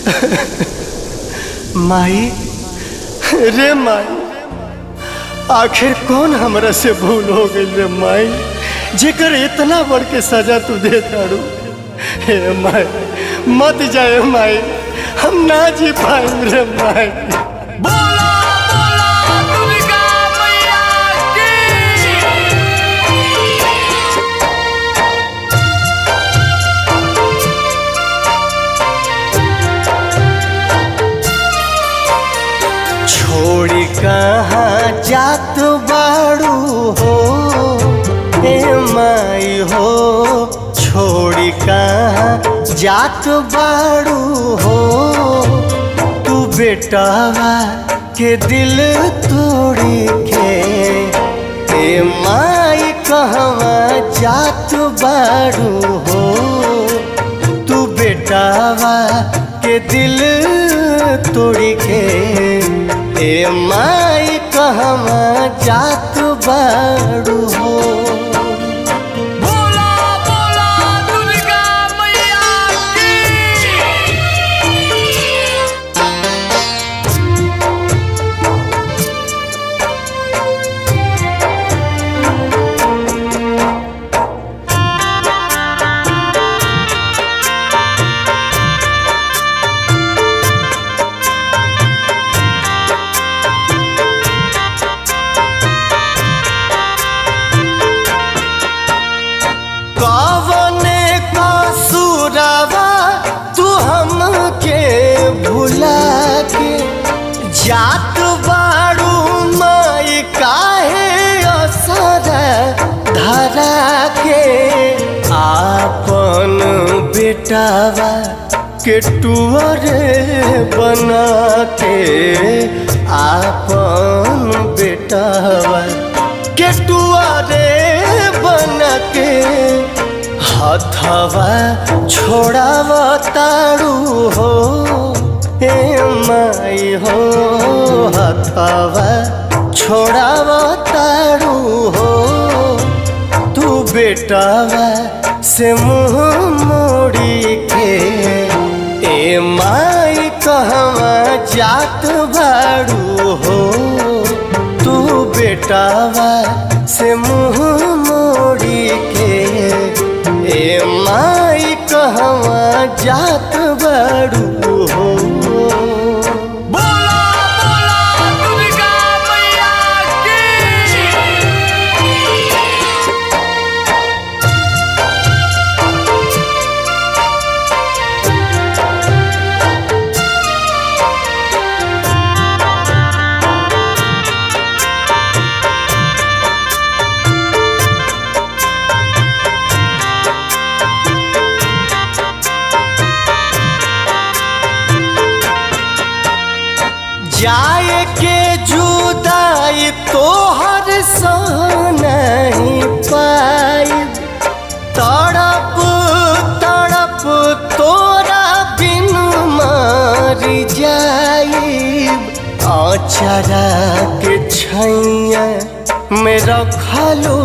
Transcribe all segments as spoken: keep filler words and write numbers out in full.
माई रे माई, आखिर कौन हमरा से भूल हो गई रे माई, जेकर इतना बड़ के सजा तू दे तारू। हे माई मत जाए माई, हम ना जी पाएम रे माई। बोला बोला दुर्गा मैया की। छोड़ी कहाँ जात बाड़ू हो हे माई हो, छोड़ी कहाँ जात बाड़ू हो, तू बेटावा के दिल तोड़ी के। ए माई कहवा जात बाड़ू हो, तू बेटावा के दिल तोड़ी के। ए माई कहवा जात बाड़ू हो। जात बाड़ू माई काहे असर धरा के, आपन बेटावा के टुअरे बना के, आपन बेटावा के टुअरे बना के। हथवा छोड़ावा तारू हो हे माई हो, हथवा छोड़ावा तारू हो, तू बेटावा से मुँह मोड़ी के। ए माई कहवा जात बाड़ू हो, तू बेटावा से मुँह मोड़ी के। ए माई कहवा जात बाड़ू हो। जाए के जुदाई तोहर सह नहीं पाई, तड़प तड़प तोरा बिन मरी जाई। अचरा के छैया में रखलू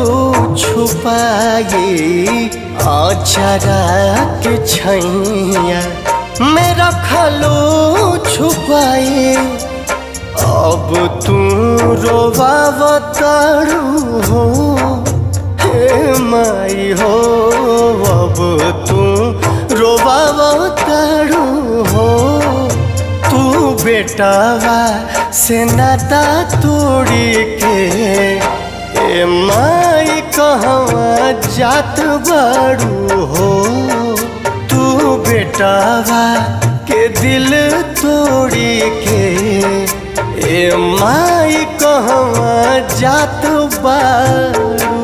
छुपाई, अचरा के छैया में रखलू छुपाई। अब तू रोवावतारू हो हे माई हो, अब तू रोवावतारू हो, तू बेटावा से नाता तोड़ी के। ए माई कहवा जात बाड़ू हो, तू बेटावा के दिल तोड़ी के। ए माई कहवा जात बाड़ू।